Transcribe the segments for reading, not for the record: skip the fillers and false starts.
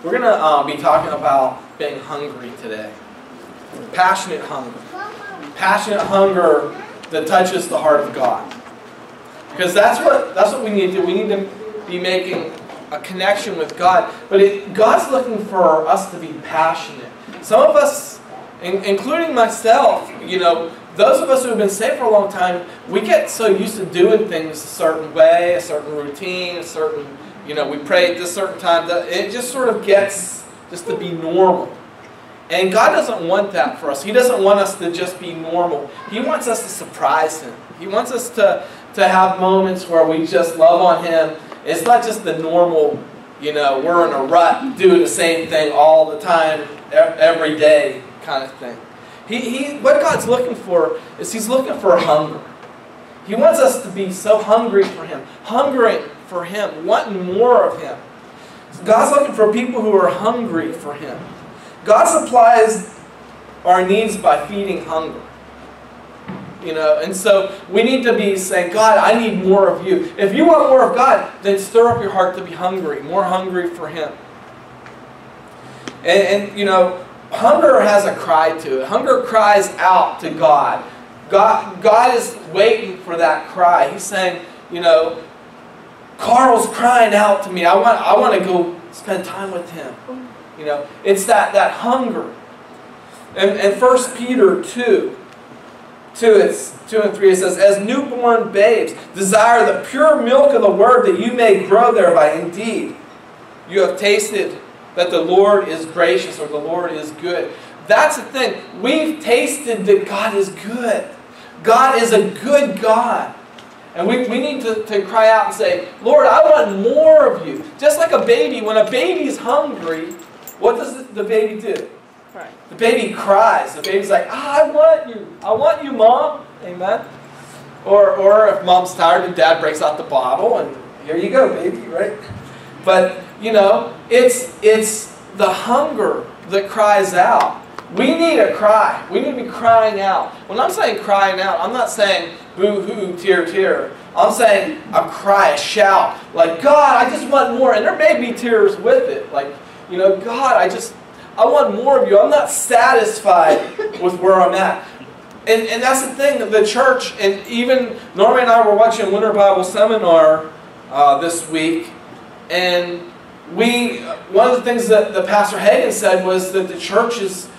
We're going to be talking about being hungry today. Passionate hunger. Passionate hunger that touches the heart of God. Because that's what we need to do. We need to be making a connection with God. But God's looking for us to be passionate. Some of us, including myself, those of us who have been saved for a long time, we get so used to doing things a certain way, a certain routine, a certain, we pray at this certain time, that it just sort of gets just to be normal. And God doesn't want that for us. He doesn't want us to just be normal. He wants us to surprise Him. He wants us to have moments where we just love on Him. It's not just the normal, we're in a rut doing the same thing all the time, every day kind of thing. What God's looking for is He's looking for hunger. He wants us to be so hungry for Him, hungering for Him, wanting more of Him. God's looking for people who are hungry for Him. God supplies our needs by feeding hunger. And so we need to be saying, God, I need more of you. If you want more of God, then stir up your heart to be hungry, more hungry for Him. And hunger has a cry to it. Hunger cries out to God. God is waiting for that cry. He's saying, Carl's crying out to me. I want to go spend time with him. It's that hunger. And 1 Peter 2, 2 and 3, it says, as newborn babes, desire the pure milk of the word that you may grow thereby. Indeed, you have tasted that the Lord is gracious, or the Lord is good. That's the thing. We've tasted that God is good. God is a good God. And we need to cry out and say, Lord, I want more of you. Just like a baby, when a baby's hungry, what does the baby do? Right. The baby cries. The baby's like, I want you. I want you, Mom. Amen. Or if Mom's tired and Dad breaks out the bottle and here you go, baby, right? But, it's the hunger that cries out. We need a cry. We need to be crying out. When I'm saying crying out, I'm not saying boo-hoo, tear, tear. I'm saying a cry, a shout. Like, God, I just want more. And there may be tears with it. Like, God, I want more of you. I'm not satisfied with where I'm at. And that's the thing. The church, and even Norma and I were watching Winter Bible Seminar this week. And one of the things that the Pastor Hagen said was that the church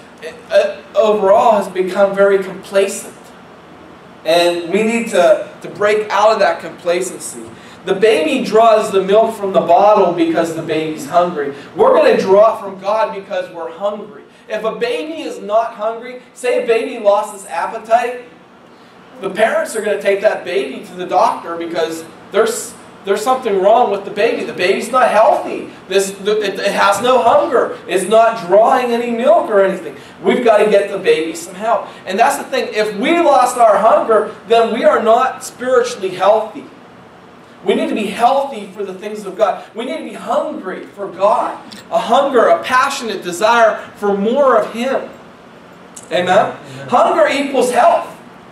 overall has become very complacent. And we need to break out of that complacency. The baby draws the milk from the bottle because the baby's hungry. We're going to draw from God because we're hungry. If a baby is not hungry, say a baby lost its appetite, the parents are going to take that baby to the doctor because there's something wrong with the baby. The baby's not healthy. It has no hunger. It's not drawing any milk or anything. We've got to get the baby some help. And that's the thing. If we lost our hunger, then we are not spiritually healthy. We need to be healthy for the things of God. We need to be hungry for God. A hunger, a passionate desire for more of Him. Amen? Hunger equals health.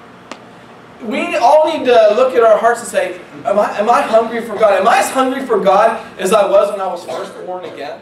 We all need to look at our hearts and say, am I hungry for God? Am I as hungry for God as I was when I was first born again?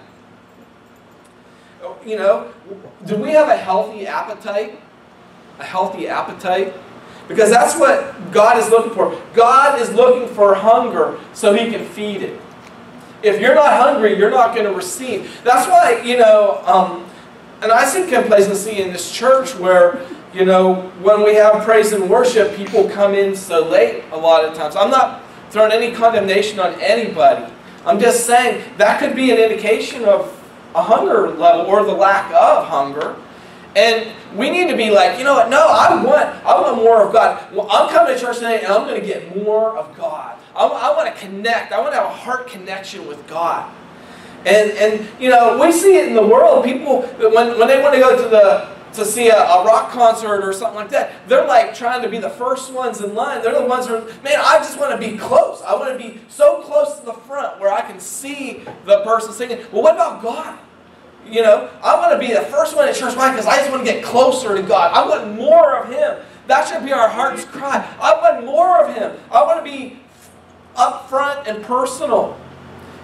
Do we have a healthy appetite? A healthy appetite? Because that's what God is looking for. God is looking for hunger so He can feed it. If you're not hungry, you're not going to receive. That's why, and I see complacency in this church where, when we have praise and worship, people come in so late a lot of times. I'm not throwing any condemnation on anybody. I'm just saying that could be an indication of a hunger level or the lack of hunger. And we need to be like, you know what? No, I want more of God. Well, I'm coming to church today and I'm going to get more of God. I want to connect. I want to have a heart connection with God. And we see it in the world. People, when they want to go to see a rock concert or something like that, they're like trying to be the first ones in line. They're the ones who are, man, I just want to be close. I want to be so close to the front where I can see the person singing. Well, what about God? I want to be the first one at church. Why? Because I just want to get closer to God. I want more of Him. That should be our heart's cry. I want more of Him. I want to be up front and personal.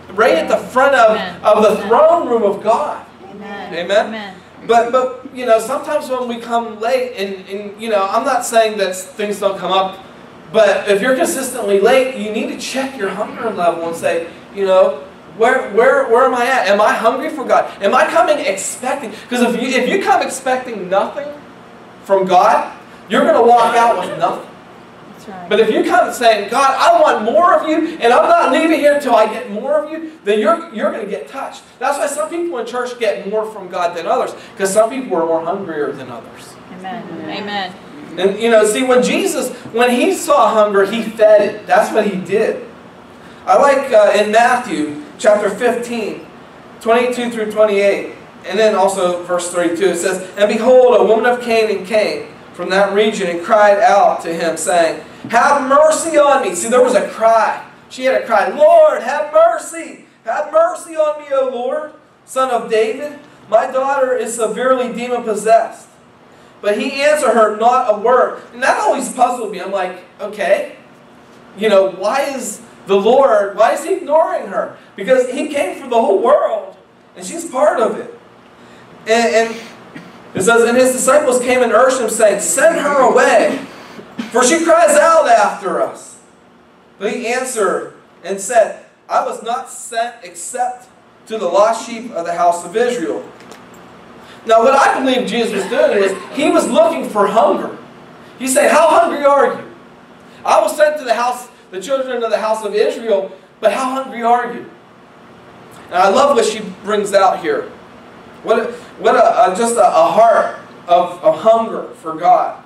right at the front of the throne room of God. Amen. Amen? Amen. But you know, sometimes when we come late, and you know, I'm not saying that things don't come up, but if you're consistently late, you need to check your hunger level and say, you know, where am I at? Am I hungry for God? Am I coming expecting? Because if you come expecting nothing from God, you're going to walk out with nothing. That's right. But if you come saying, God, I want more of you, and I'm not leaving here until I get more of you, then you're going to get touched. That's why some people in church get more from God than others, because some people are more hungrier than others. Amen. Amen. And you know, see, when Jesus, when he saw hunger, he fed it. That's what he did. I like in Matthew chapter 15, 22 through 28, and then also verse 32, it says, "And behold, a woman of Canaan came from that region and cried out to him, saying, Have mercy on me." See, there was a cry. She had a cry, "Lord, have mercy. Have mercy on me, O Lord, Son of David. My daughter is severely demon-possessed." But he answered her not a word. And that always puzzled me. I'm like, okay, you know, why is he ignoring her? Because he came for the whole world, and she's part of it. And it says, "And his disciples came and urged him, saying, Send her away, for she cries out after us. But he answered and said, I was not sent except to the lost sheep of the house of Israel." Now, what I believe Jesus was doing was, he was looking for hunger. He said, "How hungry are you? I was sent to the children of the house of Israel, but how hungry are you?" And I love what she brings out here. Just a heart of hunger for God.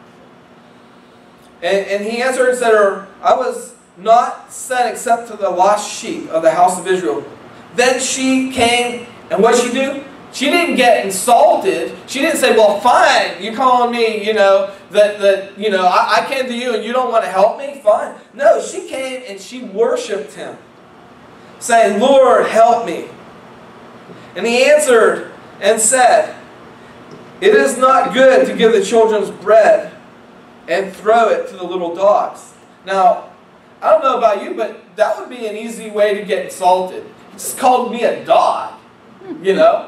And he answered and said to her, "I was not sent except to the lost sheep of the house of Israel." Then she came, and what did she do? She didn't get insulted. She didn't say, "Well, fine, you're calling me, you know, that you know, I came to you and you don't want to help me? Fine." No, she came and she worshipped him, saying, "Lord, help me." And he answered and said, "It is not good to give the children's bread and throw it to the little dogs." Now, I don't know about you, but that would be an easy way to get insulted. Just called me a dog, you know.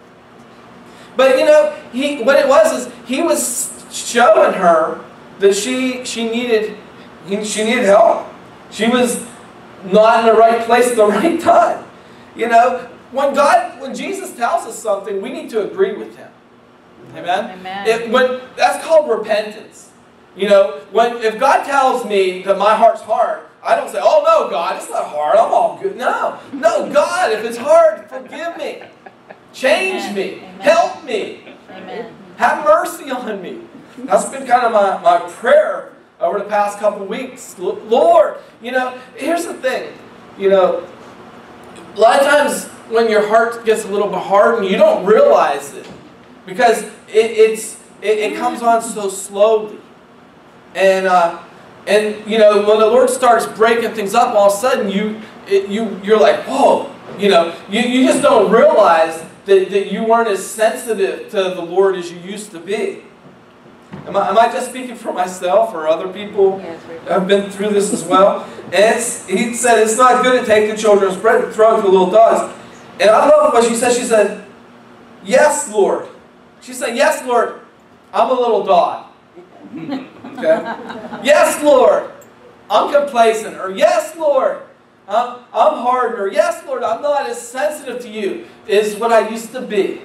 But you know, what it was is he was showing her that she needed help. She was not in the right place at the right time. You know, when Jesus tells us something, we need to agree with him. Amen. Amen. That's called repentance. You know, if God tells me that my heart's hard, I don't say, "Oh no, God, it's not hard. I'm all good." No, God, if it's hard, forgive me. Change me. Amen. Help me. Amen. Have mercy on me. That's been kind of my prayer over the past couple of weeks. Lord, you know, here's the thing. You know, a lot of times when your heart gets a little bit hardened, you don't realize it. Because it comes on so slowly. And you know, when the Lord starts breaking things up, all of a sudden you're like, whoa. You know, you just don't realize that you weren't as sensitive to the Lord as you used to be. Am I just speaking for myself, or other people have been through this as well? And he said, "It's not good to take the children's bread and throw it to the little dogs." And I love what she said. She said, "Yes, Lord." She said, "Yes, Lord, I'm a little dog." Okay? "Yes, Lord, I'm complacent." Or, "Yes, Lord, I'm hardened." Or, "Yes, Lord, I'm not as sensitive to you as what I used to be."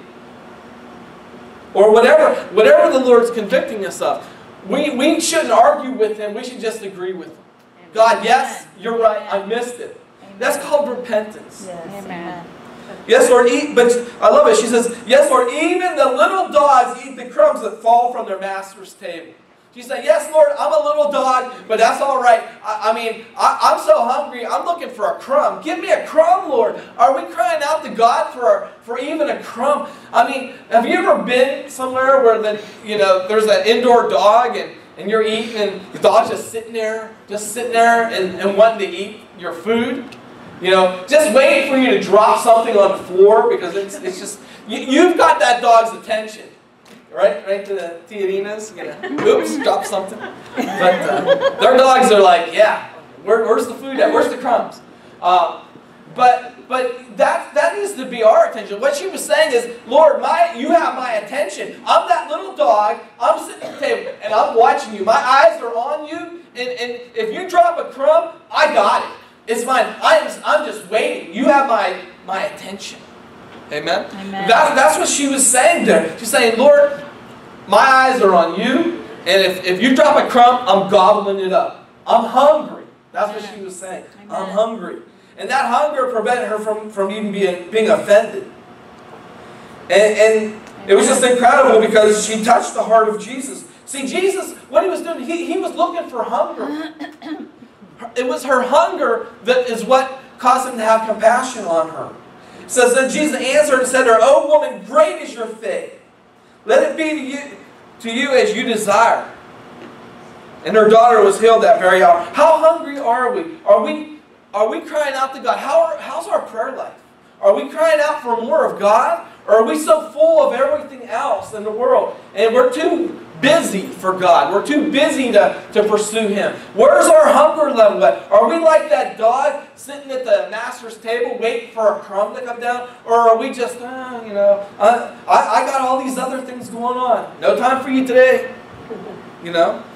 Or whatever the Lord's convicting us of. We shouldn't argue with him. We should just agree with him. "God, yes, you're right. I missed it." That's called repentance. Yes. Amen. "Yes, Lord, but I love it. She says, "Yes, Lord, even the little dogs eat the crumbs that fall from their master's table." She said, "Yes, Lord, I'm a little dog, but that's all right. I'm so hungry. I'm looking for a crumb. Give me a crumb, Lord." Are we crying out to God for even a crumb? I mean, have you ever been somewhere where there's an indoor dog and you're eating and the dog's just sitting there and wanting to eat your food? You know, just waiting for you to drop something on the floor because it's just, you've got that dog's attention. Right to the Tiarinas, oops, drop something. But their dogs are like, yeah, where's the food at? Where's the crumbs? But but that needs to be our attention. What she was saying is, Lord, you have my attention. I'm that little dog. I'm sitting at the table and I'm watching you. My eyes are on you. And if you drop a crumb, I got it. It's mine. I'm just waiting. You have my attention. Amen? Amen. That's what she was saying there. She's saying, Lord, my eyes are on you. And if you drop a crumb, I'm gobbling it up. I'm hungry. That's what she was saying. Amen. I'm hungry. And that hunger prevented her from even being offended. And it was just incredible because she touched the heart of Jesus. See, Jesus, what he was doing, he was looking for hunger. It was her hunger that is what caused him to have compassion on her. It says, then Jesus answered and said to her, "O woman, great is your faith. Let it be to you as you desire." And her daughter was healed that very hour. How hungry are we? Are we crying out to God? How's our prayer life? Are we crying out for more of God? Or are we so full of everything else in the world? And we're too busy for God. We're too busy to pursue Him. Where's our hunger level at? Are we like that dog sitting at the master's table waiting for a crumb to come down? Or are we just, I got all these other things going on. No time for you today. We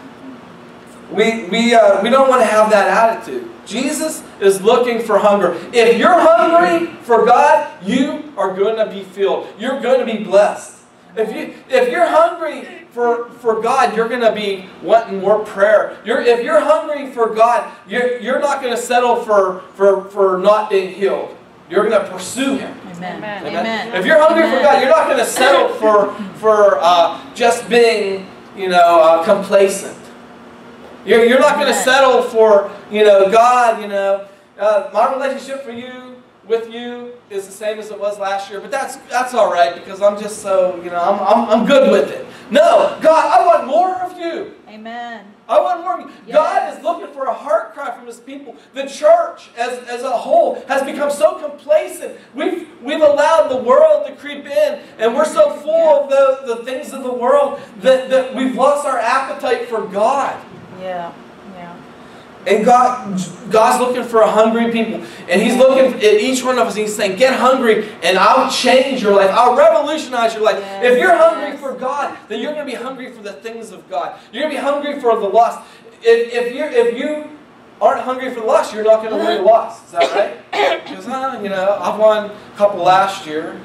don't want to have that attitude. Jesus is looking for hunger. If you're hungry for God, you are going to be filled. You're going to be blessed. If you're hungry for God, you're going to be wanting more prayer. If you're hungry for God, you're not going to settle for not being healed. You're going to pursue Him. Amen. Amen. Amen. If you're hungry for God, you're not going to settle for just being complacent. You're not going to settle for, God, my relationship with you is the same as it was last year, but that's all right because I'm just so, I'm good with it. No, God, I want more of you. Amen. I want more of you. Yes. God is looking for a heart cry from His people. The church as a whole has become so complacent. We've allowed the world to creep in, and we're so full of the things of the world that we've lost our appetite for God. Yeah. And God's looking for a hungry people. And He's looking at each one of us and He's saying, get hungry and I'll change your life. I'll revolutionize your life. Yes, if you're hungry for God, then you're going to be hungry for the things of God. You're going to be hungry for the lost. If you aren't hungry for the lost, you're not going to win the lost. Is that right? Because, I've won a couple last year,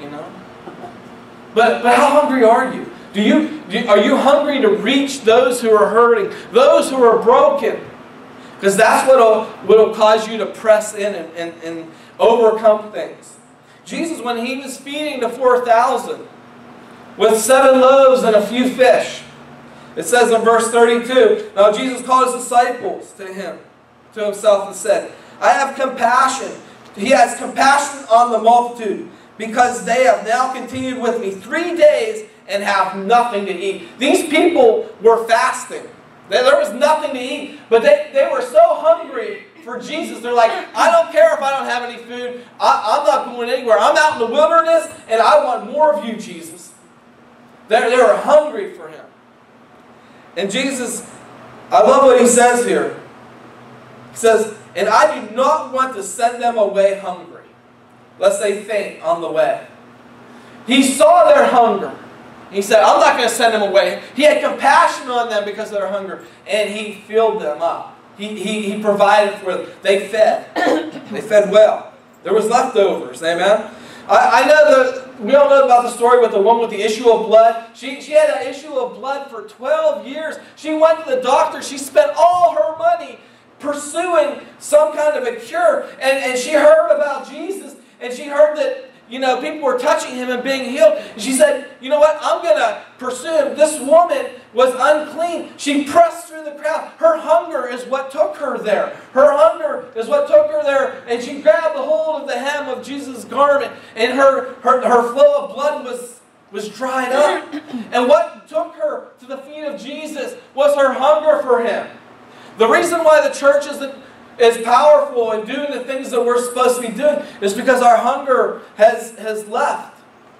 But how hungry are you? Are you hungry to reach those who are hurting, those who are broken? Because that's what will cause you to press in and overcome things. Jesus, when He was feeding the 4,000 with 7 loaves and a few fish, it says in verse 32, now Jesus called His disciples to Himself and said, I have compassion. He has compassion on the multitude because they have now continued with me 3 days and have nothing to eat. These people were fasting. There was nothing to eat, but they were so hungry for Jesus. They're like, I don't care if I don't have any food. I'm not going anywhere. I'm out in the wilderness, and I want more of you, Jesus. They were hungry for Him. And Jesus, I love what He says here. He says, and I do not want to send them away hungry, lest they faint on the way. He saw their hunger. He said, I'm not going to send them away. He had compassion on them because of their hunger. And He filled them up. He provided for them. They fed. They fed well. There was leftovers. Amen? I know we all know about the story with the woman with the issue of blood. She had an issue of blood for 12 years. She went to the doctor. She spent all her money pursuing some kind of a cure. And she heard about Jesus. And she heard that people were touching Him and being healed. And she said, you know what? I'm going to pursue Him. This woman was unclean. She pressed through the crowd. Her hunger is what took her there. Her hunger is what took her there. And she grabbed the hold of the hem of Jesus' garment. And her flow of blood was dried up. And what took her to the feet of Jesus was her hunger for Him. The reason why the church is powerful in doing the things that we're supposed to be doing is because our hunger has left.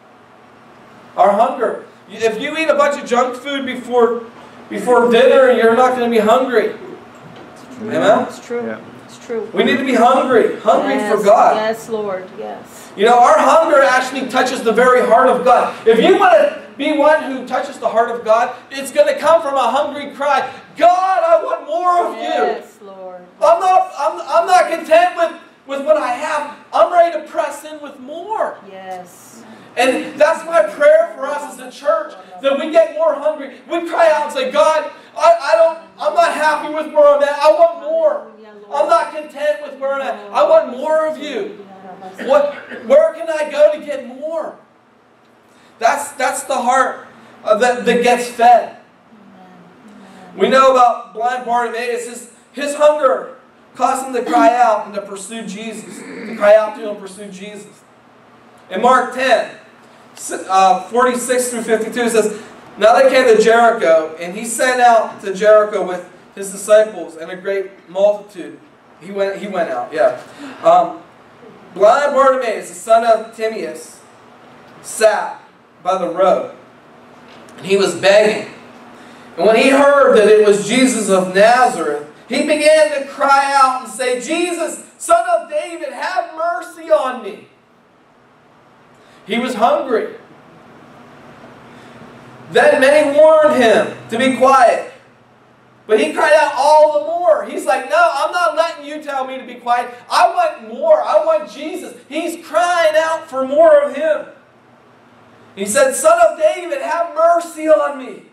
Our hunger. If you eat a bunch of junk food before dinner, you're not going to be hungry. Amen? It's true. Yeah. It's true. We need to be hungry Yes, for God. Yes, Lord. Yes. You know, our hunger actually touches the very heart of God. If you want to be one who touches the heart of God, it's going to come from a hungry cry. God, I want more of you. Yes, Lord. I'm not content with what I have. I'm ready to press in with more. Yes. And that's my prayer for us as a church, that we get more hungry. We cry out and say, God, I'm not happy with where I'm at. I want more. I'm not content with where I'm at. I want more of you. Where can I go to get more? That's the heart that gets fed. We know about blind Bartimaeus. His hunger caused him to cry out and to pursue Jesus. To cry out to him and pursue Jesus. In Mark 10, 46 through 52, it says, now they came to Jericho, and he sent out to Jericho with his disciples and a great multitude. He went out, yeah. Blind Bartimaeus, the son of Timaeus, sat by the road, and he was begging. And when he heard that it was Jesus of Nazareth, he began to cry out and say, Jesus, Son of David, have mercy on me. He was hungry. Then many warned him to be quiet. But he cried out all the more. He's like, no, I'm not letting you tell me to be quiet. I want more. I want Jesus. He's crying out for more of him. He said, Son of David, have mercy on me.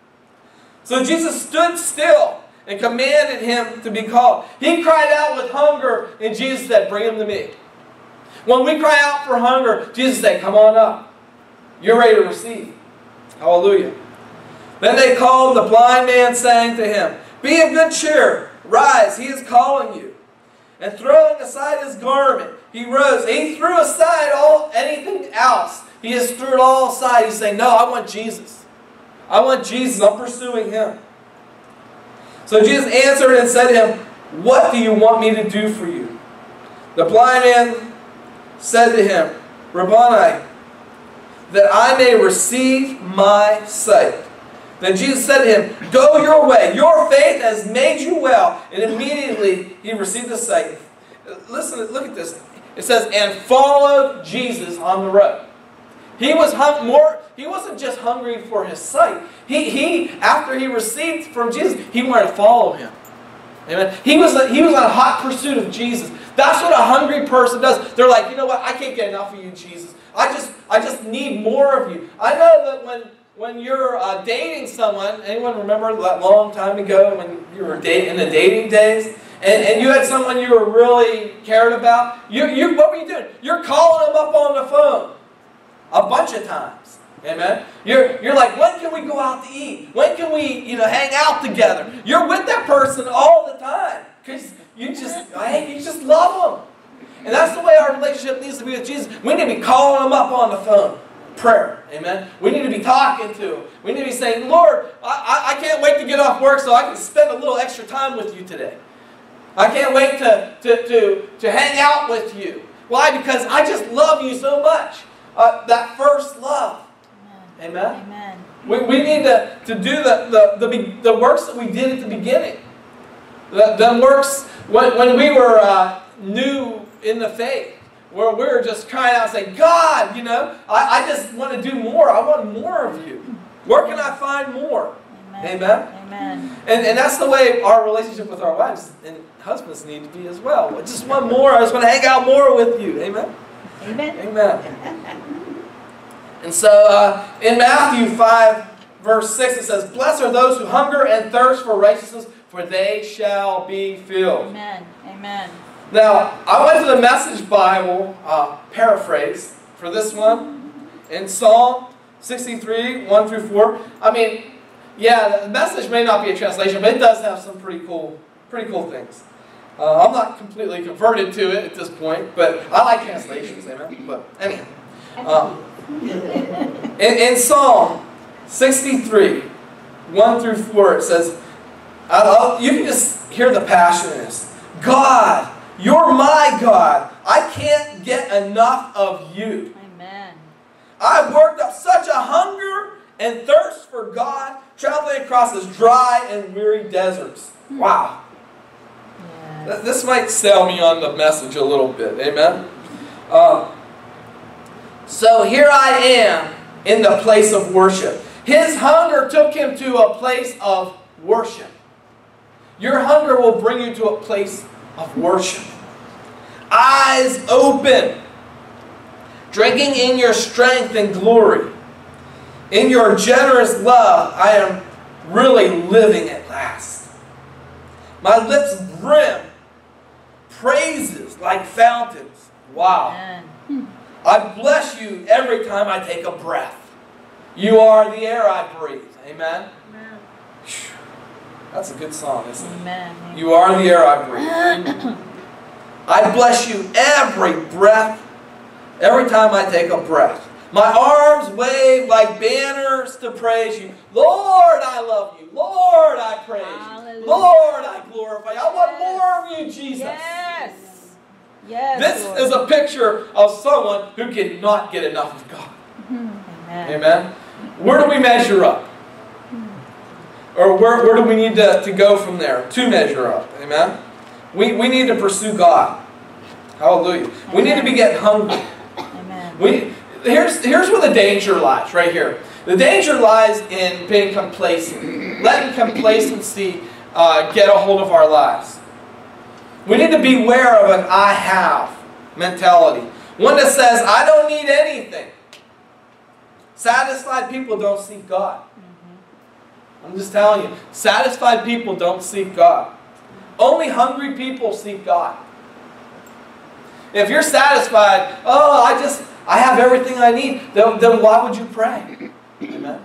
So Jesus stood still and commanded him to be called. He cried out with hunger, and Jesus said, bring him to me. When we cry out for hunger, Jesus said, come on up. You're ready to receive. Hallelujah. Then they called the blind man, saying to him, be of good cheer. Rise, he is calling you. And throwing aside his garment, he rose. He threw aside anything else. He just threw it all aside. He's saying, no, I want Jesus. I want Jesus. I'm pursuing him. So Jesus answered and said to him, what do you want me to do for you? The blind man said to him, Rabboni, that I may receive my sight. Then Jesus said to him, go your way. Your faith has made you well. And immediately he received the sight. Listen, look at this. It says, and followed Jesus on the road. He was he wasn't just hungry for his sight. After he received from Jesus, he wanted to follow him. Amen. He was on a hot pursuit of Jesus. That's what a hungry person does. They're like, you know what? I can't get enough of you, Jesus. I just need more of you. I know that when you're dating someone, anyone remember that long time ago when you were in the dating days, and you had someone you were really cared about? What were you doing? You're calling them up on the phone a bunch of times. Amen. You're like, when can we go out to eat? When can we, hang out together? You're with that person all the time because you just love them. And that's the way our relationship needs to be with Jesus. We need to be calling them up on the phone. Prayer. Amen. We need to be talking to him. We need to be saying, Lord, I can't wait to get off work so I can spend a little extra time with you today. I can't wait to hang out with you. Why? Because I just love you so much. That first love. Amen. Amen. We need to do the works that we did at the beginning. The works when we were new in the faith, where we were just crying out saying, God, I just want to do more. I want more of you. Where can I find more? Amen. Amen. And that's the way our relationship with our wives and husbands need to be as well. I just want more. I just want to hang out more with you. Amen. Amen. Amen. And so in Matthew 5, verse 6, it says, blessed are those who hunger and thirst for righteousness, for they shall be filled. Amen. Amen. Now, I went to the Message Bible paraphrase for this one in Psalm 63, 1 through 4. I mean, yeah, the Message may not be a translation, but it does have some pretty cool things. I'm not completely converted to it at this point, but I like translations, amen? But anyhow, in Psalm 63, 1 through 4, it says, you can just hear the passion in this. God, you're my God. I can't get enough of you. Amen. I've worked up such a hunger and thirst for God, traveling across this dry and weary deserts. Wow. This might sell me on the message a little bit. Amen? So here I am in the place of worship. His hunger took him to a place of worship. Your hunger will bring you to a place of worship. Eyes open. Drinking in your strength and glory. In your generous love, I am really living at last. My lips brim praises like fountains. Wow. Amen. I bless you every time I take a breath. You are the air I breathe. Amen? Amen. That's a good song, isn't it? Amen. You are the air I breathe. I bless you every breath, every time I take a breath. My arms wave like banners to praise you. Lord, I love you. Lord, I praise Hallelujah. you. Lord, I glorify you. I want more of you, Jesus. Yes. Yes. This Lord. is a picture of someone who cannot get enough of God. Amen. Amen? Where do we measure up? Or where do we need to go from there to measure up? Amen? We need to pursue God. Hallelujah. We need to be getting hungry. Amen. Here's where the danger lies, right here. The danger lies in being complacent. Letting complacency get a hold of our lives. We need to beware of an I have mentality. One that says, I don't need anything. Satisfied people don't seek God. I'm just telling you, satisfied people don't seek God. Only hungry people seek God. If you're satisfied, I have everything I need, then why would you pray? Amen.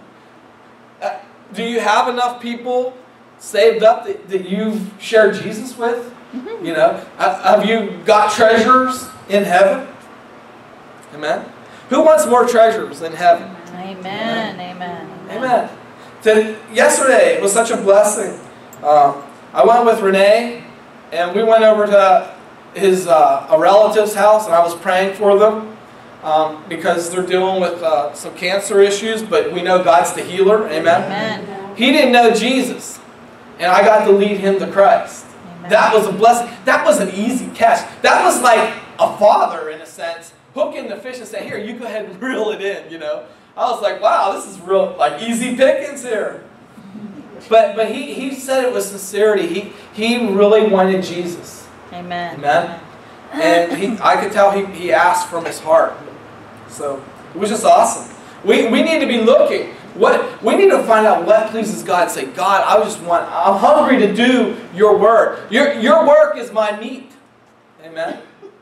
Do you have enough people saved up that you've shared Jesus with? You know, have you got treasures in heaven? Amen. Who wants more treasures in heaven? Amen. Amen. Amen. Yesterday was such a blessing. I went with Renee, and we went over to a relative's house, and I was praying for them because they're dealing with some cancer issues, but we know God's the healer. Amen. Amen. He didn't know Jesus, and I got to lead him to Christ. Amen. That was a blessing. That was an easy catch. That was like a father, in a sense, hooking the fish and saying, here, you go ahead and reel it in, you know. I was like, wow, this is real, like, easy pickings here. But he said it with sincerity. He really wanted Jesus. Amen. Amen. And I could tell he asked from his heart. So it was just awesome. We need to be looking. We need to find out what pleases God. Say, God, I'm hungry to do your word. Your work is my meat. Amen.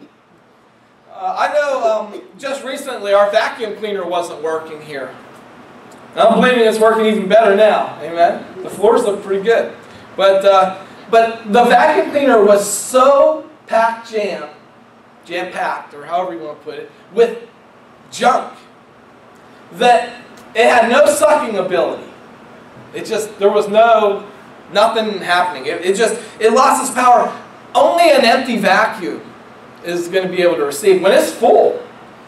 I know just recently our vacuum cleaner wasn't working here. And I'm believing it's working even better now. Amen. The floors look pretty good. But the vacuum cleaner was so jam-packed, or however you want to put it, with junk that it had no sucking ability. There was nothing happening. It lost its power. Only an empty vacuum is going to be able to receive. When it's full,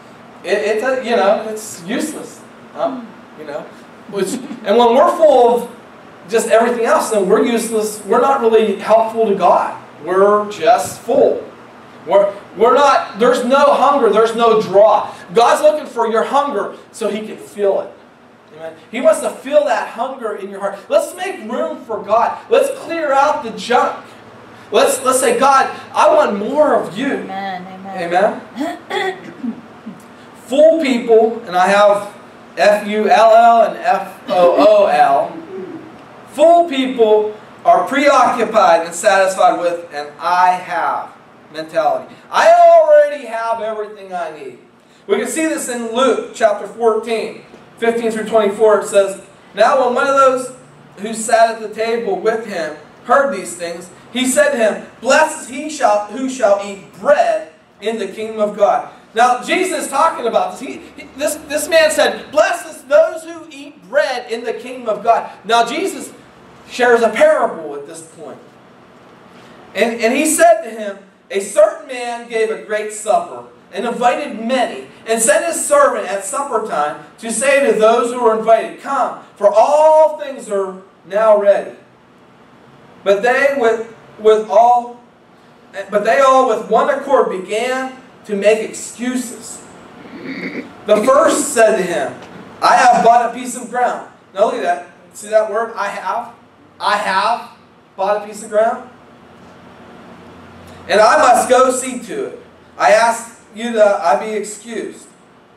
it's useless. And when we're full of just everything else, then we're useless. We're not really helpful to God. We're just full. We're not. There's no hunger. There's no draw. God's looking for your hunger so He can feel it. Amen. He wants to feel that hunger in your heart. Let's make room for God. Let's clear out the junk. Let's say, God, I want more of you. Amen. Amen. Amen. Full people, and I have F-U-L-L and F-O-O-L. Full people are preoccupied and satisfied with an I have mentality. I already have everything I need. We can see this in Luke chapter 14, 15 through 24. It says, now when one of those who sat at the table with him heard these things, he said to him, blessed is he who shall eat bread in the kingdom of God. Now, Jesus is talking about this. This man said, blessed is those who eat bread in the kingdom of God. Now, Jesus shares a parable at this point. And he said to him, a certain man gave a great supper and invited many, and sent his servant at supper time to say to those who were invited, come, for all things are now ready. But they But they all with one accord began to make excuses. The first said to him, I have bought a piece of ground. Now look at that. See that word? I have. I have bought a piece of ground. And I must go see to it. I ask you that I be excused.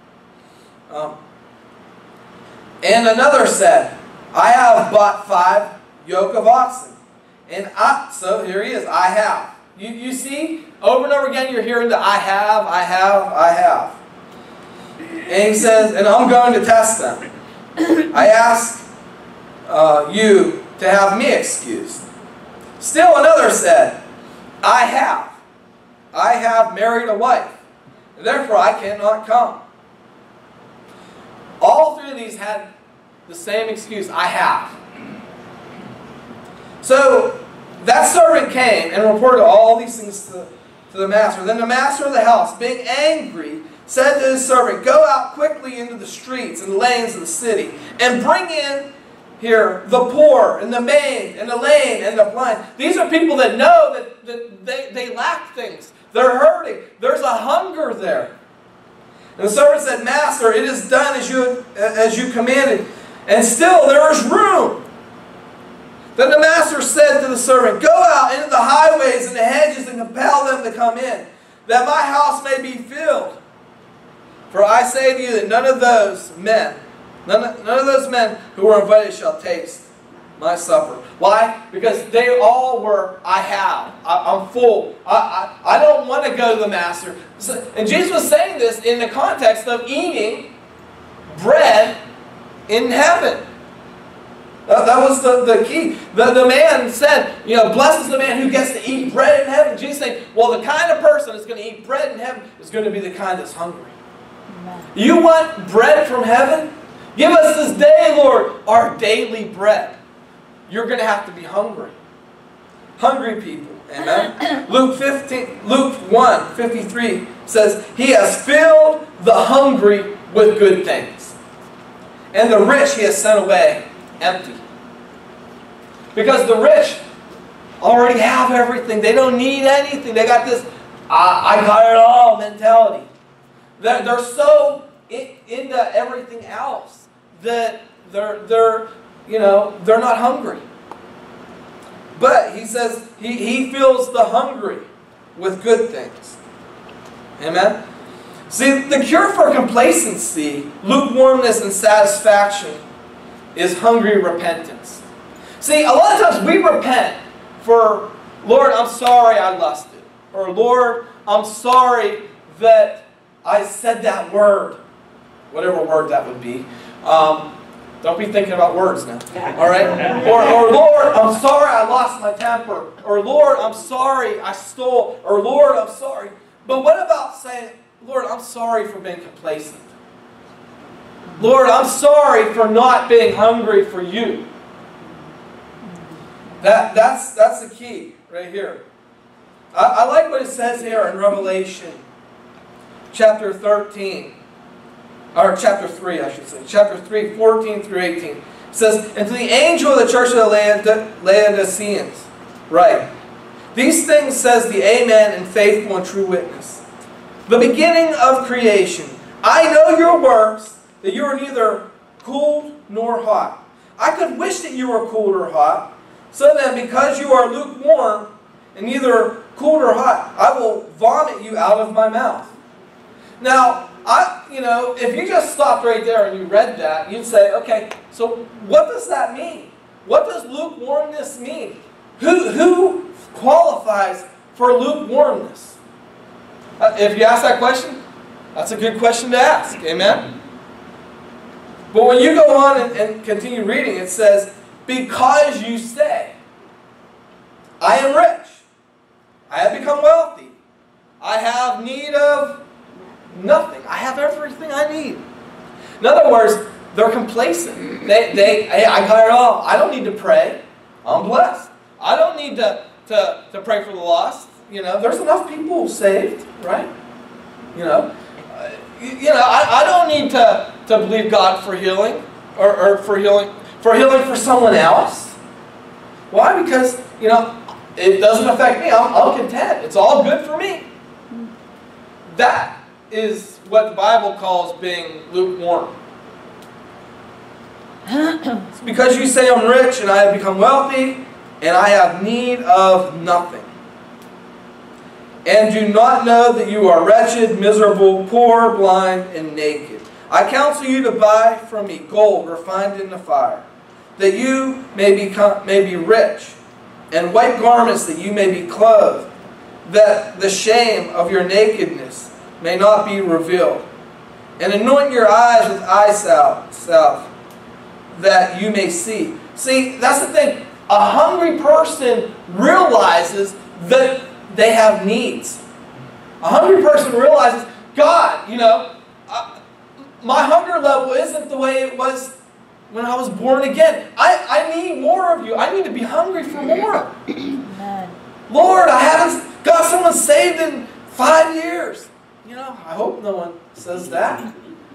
And another said, I have bought 5 yoke of oxen. And so here he is, I have. You see, over and over again you're hearing the I have, I have, I have. And he says, and I'm going to test them. I ask you to have me excused. Still another said, I have married a wife, and therefore I cannot come. All 3 of these had the same excuse, I have. So that servant came and reported all these things to the master. Then the master of the house, being angry, said to his servant, go out quickly into the streets and lanes of the city, and bring in here the poor, and the maimed, and the lame, and the blind. These are people that know that they lack things. They're hurting. There's a hunger there. And the servant said, Master, it is done as you commanded, and still there is room. Then the master said to the servant, go out into the highways and the hedges and compel them to come in, that my house may be filled. For I say to you that none of those men who were invited shall taste my supper. Why? Because they all were, I have. I'm full. I don't want to go to the master. And Jesus was saying this in the context of eating bread in heaven. That was the key. The man said, blessed is the man who gets to eat bread in heaven. Jesus saying, well, the kind of person that's going to eat bread in heaven is going to be the kind that's hungry. Amen. You want bread from heaven? Give us this day, Lord, our daily bread. You're going to have to be hungry. Hungry people. Amen. Luke 1:53 says, He has filled the hungry with good things, and the rich He has sent away empty. Because the rich already have everything. They don't need anything. They got this, I got it all mentality. They're so into everything else that they're not hungry. But he says he fills the hungry with good things. Amen? See, the cure for complacency, lukewarmness, and satisfaction is hungry repentance. See, a lot of times we repent for, Lord, I'm sorry I lusted. Or, Lord, I'm sorry that I said that word. Whatever word that would be. Don't be thinking about words now. All right? Or, Lord, I'm sorry I lost my temper. Or, Lord, I'm sorry I stole. Or, Lord, I'm sorry. But what about saying, Lord, I'm sorry for being complacent. Lord, I'm sorry for not being hungry for you. That's the key right here. I like what it says here in Revelation chapter 13. Or chapter 3, I should say. Chapter 3, 14 through 18. It says, And to the angel of the church of the Laodiceans, write, These things says the Amen and faithful and true witness, the beginning of creation. I know your works, that you are neither cold nor hot. I could wish that you were cold or hot. So then, because you are lukewarm and neither cold or hot, I will vomit you out of my mouth. Now, if you just stopped right there and you read that, you'd say, okay, so what does that mean? What does lukewarmness mean? Who qualifies for lukewarmness? If you ask that question, that's a good question to ask. Amen? But when you go on and continue reading, it says, because you say, I am rich, I have become wealthy, I have need of nothing, I have everything I need. In other words, they're complacent. Hey, I got it all. I don't need to pray. I'm blessed. I don't need to pray for the lost. There's enough people saved, right? I don't need to believe God for healing or for healing for someone else. Why? Because it doesn't affect me. I'm content. It's all good for me. That is what the Bible calls being lukewarm. It's because you say I'm rich and I have become wealthy and I have need of nothing. And do not know that you are wretched, miserable, poor, blind, and naked. I counsel you to buy from me gold refined in the fire, that you may be rich, and white garments that you may be clothed, that the shame of your nakedness may not be revealed. And anoint your eyes with eye salve, that you may see. See, that's the thing. A hungry person realizes that they have needs. A hungry person realizes, God, my hunger level isn't the way it was when I was born again. I need more of you. I need to be hungry for more. Amen. Lord, I haven't got someone saved in 5 years. I hope no one says that.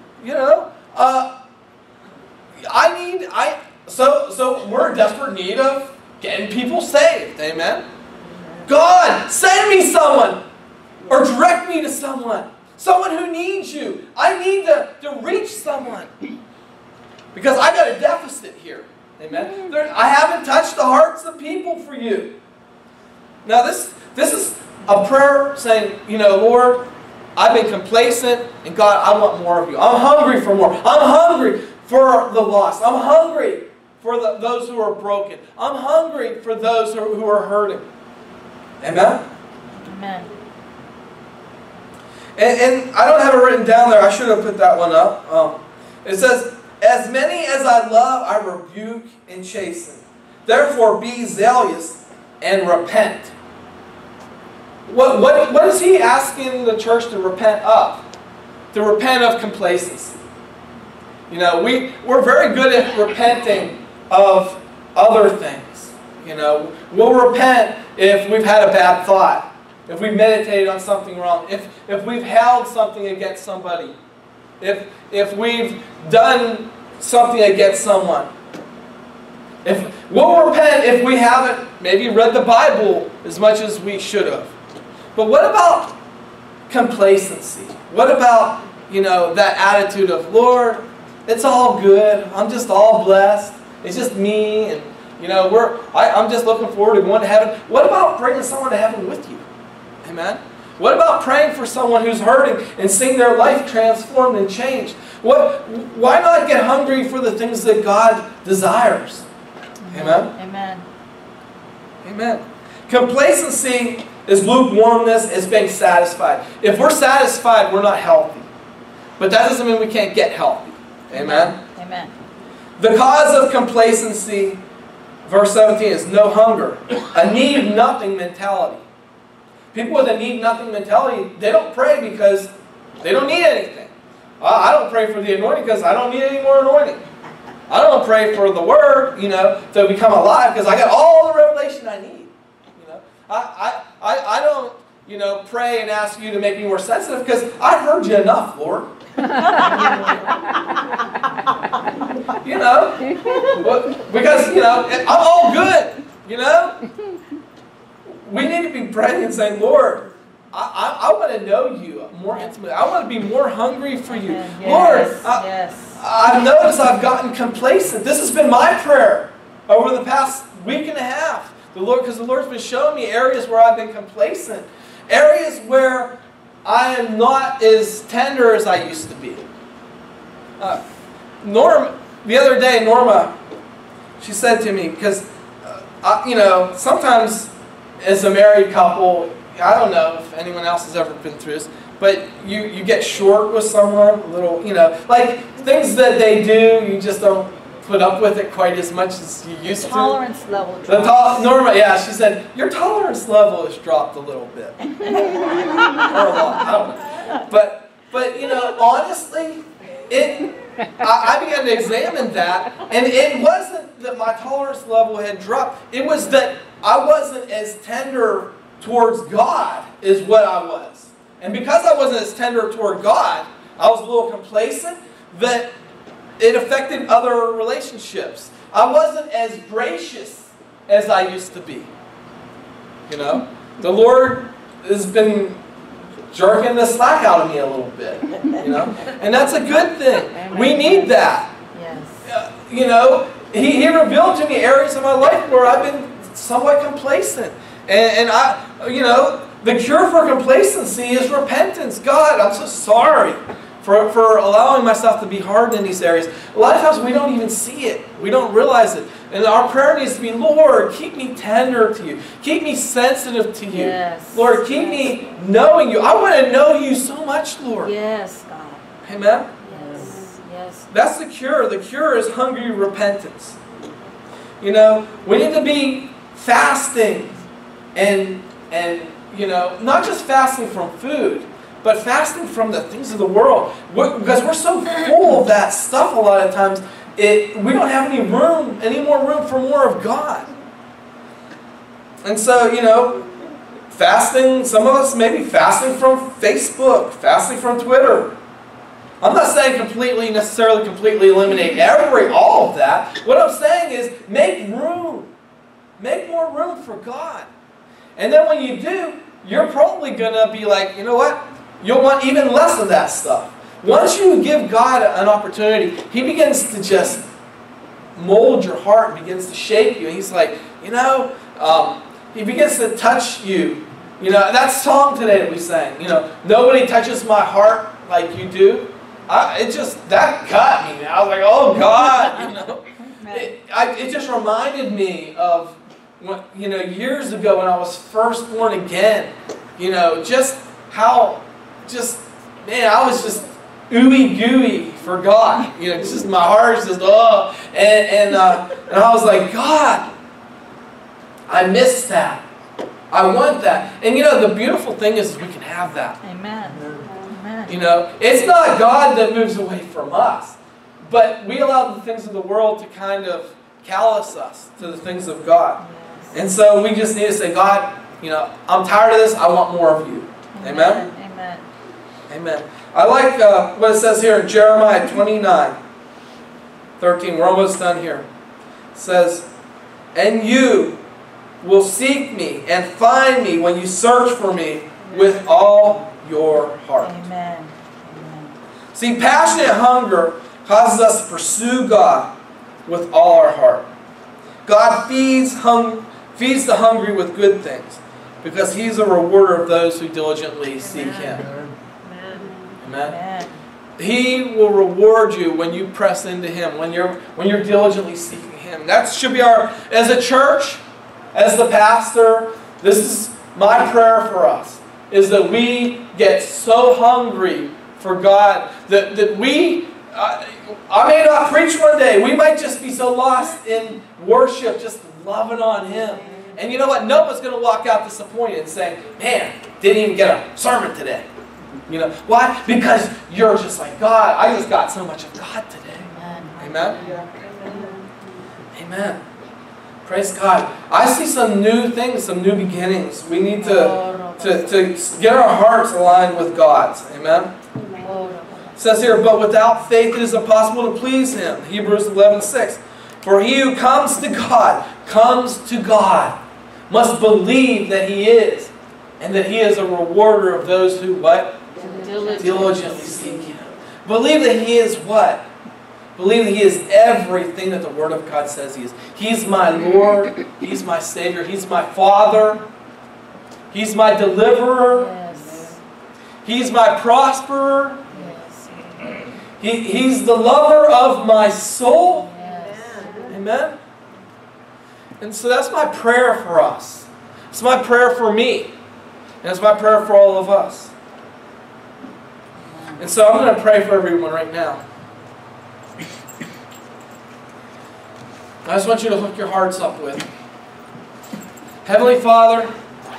So we're in desperate need of getting people saved. Amen. God, send me someone, or direct me to someone who needs you. I need to reach someone, because I got a deficit here. Amen. I haven't touched the hearts of people for you. Now this is a prayer saying, Lord, I've been complacent, and God, I want more of you. I'm hungry for more. I'm hungry for the lost. I'm hungry for those who are broken. I'm hungry for those who are hurting. Amen? Amen. And I don't have it written down there. I should have put that one up. It says, as many as I love, I rebuke and chasten. Therefore be zealous and repent. What is he asking the church to repent of? To repent of complacency. We're very good at repenting of other things. We'll repent if we've had a bad thought, if we've meditated on something wrong, if we've held something against somebody, if we've done something against someone. We'll repent if we haven't maybe read the Bible as much as we should have. But what about complacency? What about, that attitude of, Lord, it's all good. I'm just all blessed. It's just me, and I'm just looking forward to going to heaven. What about bringing someone to heaven with you? Amen? What about praying for someone who's hurting and seeing their life transformed and changed? Why not get hungry for the things that God desires? Amen? Amen. Amen. Complacency is lukewarmness, is being satisfied. If we're satisfied, we're not healthy. But that doesn't mean we can't get healthy. Amen? Amen. The cause of complacency, verse 17, is no hunger. A need-nothing mentality. People with a need-nothing mentality, they don't pray because they don't need anything. I don't pray for the anointing because I don't need any more anointing. I don't pray for the Word, to become alive because I got all the revelation I need. I don't, pray and ask you to make me more sensitive because I've heard you enough, Lord. Because, I'm all good, We need to be praying and saying, Lord, I want to know you more intimately. I want to be more hungry for you. Yes, Lord, yes. I've noticed I've gotten complacent. This has been my prayer over the past week and a half. Because the Lord's been showing me areas where I've been complacent. Areas where I am not as tender as I used to be. The other day, Norma, she said to me, because, sometimes as a married couple, I don't know if anyone else has ever been through this, but you get short with someone, a little, like things that they do, you just don't put up with it quite as much as you used to. Tolerance level drops. Norma, she said, your tolerance level has dropped a little bit. Or a lot, I don't know. But honestly, I began to examine that, and it wasn't that my tolerance level had dropped. It was that I wasn't as tender towards God as what I was. And because I wasn't as tender toward God, I was a little complacent, that it affected other relationships. I wasn't as gracious as I used to be. You know, the Lord has been jerking the slack out of me a little bit. You know, and that's a good thing. We need that. Yes. You know, He revealed to me areas of my life where I've been somewhat complacent, and I, you know, the cure for complacency is repentance. God, I'm so sorry for allowing myself to be hardened in these areas. A lot of times we don't even see it. We don't realize it. And our prayer needs to be, Lord, keep me tender to you. Keep me sensitive to you. Yes. Lord, keep me knowing you. I want to know you so much, Lord. Yes, God. Amen? Yes. Yes. That's the cure. The cure is hungry repentance. You know, we need to be fasting and you know, not just fasting from food, but fasting from the things of the world. Because we're so full of that stuff a lot of times, we don't have any more room for more of God. And so, you know, fasting, some of us may be fasting from Facebook, fasting from Twitter. I'm not saying necessarily completely eliminate all of that. What I'm saying is make room. Make more room for God. And then when you do, you're probably going to be like, you know what? You'll want even less of that stuff. Once you give God an opportunity, He begins to just mold your heart, begins to shape you. And He's like, you know, He begins to touch you. You know, that song today that we sang, you know, nobody touches my heart like you do. That cut me. I was like, oh God, you know. It just reminded me of, you know, years ago when I was first born again. You know, just how, man, I was just ooey gooey for God. You know, it's just my heart's just and I was like, God, I miss that. I want that. And you know, the beautiful thing is we can have that. Amen. Amen. You know, it's not God that moves away from us, but we allow the things of the world to kind of callous us to the things of God. Yes. And so we just need to say, God, you know, I'm tired of this. I want more of you. Amen? Amen. Amen. I like what it says here in Jeremiah 29:13. We're almost done here. It says, and you will seek me and find me when you search for me with all your heart. Amen. Amen. See, passionate hunger causes us to pursue God with all our heart. God feeds the hungry with good things because He's a rewarder of those who diligently seek Him. Amen. Amen. He will reward you when you press into Him, when you're diligently seeking Him. That should be as a church, as the pastor, this is my prayer for us, is that we get so hungry for God that we, I may not preach one day, we might just be so lost in worship, just loving on Him. And you know what? Nobody's going to walk out disappointed and saying, man, didn't even get a sermon today. You know, why? Because you're just like, God, I just got so much of God today. Amen? Amen. Praise God. I see some new things, some new beginnings. We need to get our hearts aligned with God's. Amen? It says here, but without faith it is impossible to please Him. Hebrews 11:6. For he who comes to God, must believe that He is, and that He is a rewarder of those who what? Diligently seek Him. Believe that He is what? Believe that He is everything that the Word of God says He is. He's my Lord. He's my Savior. He's my Father. He's my deliverer. Yes. He's my prosperer. Yes. He's the lover of my soul. Yes. Amen? And so that's my prayer for us. It's my prayer for me. And it's my prayer for all of us. And so I'm going to pray for everyone right now. I just want you to hook your hearts up with. Heavenly Father,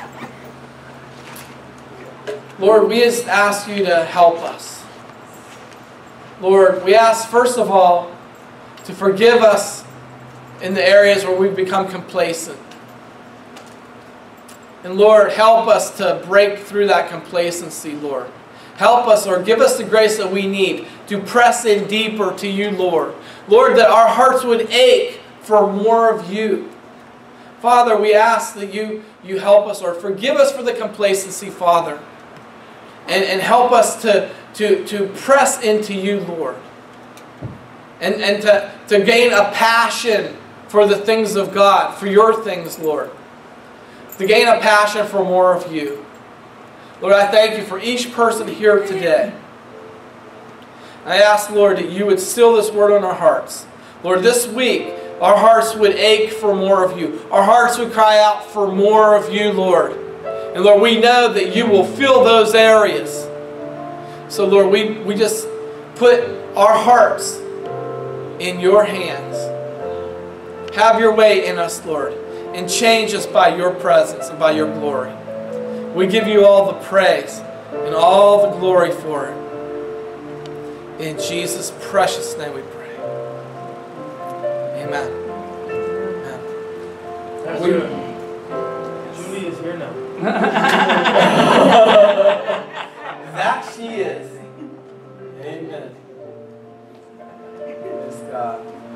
Lord, we just ask You to help us. Lord, we ask first of all to forgive us in the areas where we've become complacent. And Lord, help us to break through that complacency, Lord. Help us, or give us the grace that we need to press in deeper to You, Lord. Lord, that our hearts would ache for more of You. Father, we ask that You you help us, Lord. Forgive us for the complacency, Father. And help us to press into you, Lord. And to gain a passion for the things of God, for your things, Lord. To gain a passion for more of you. Lord, I thank you for each person here today. I ask, Lord, that you would seal this word on our hearts. Lord, this week, our hearts would ache for more of you. Our hearts would cry out for more of you, Lord. And Lord, we know that you will fill those areas. So Lord, we just put our hearts in your hands. Have your way in us, Lord, and change us by your presence and by your glory. We give you all the praise and all the glory for it. In Jesus' precious name we pray. Amen. Julie is here now. That she is. Amen. Praise God.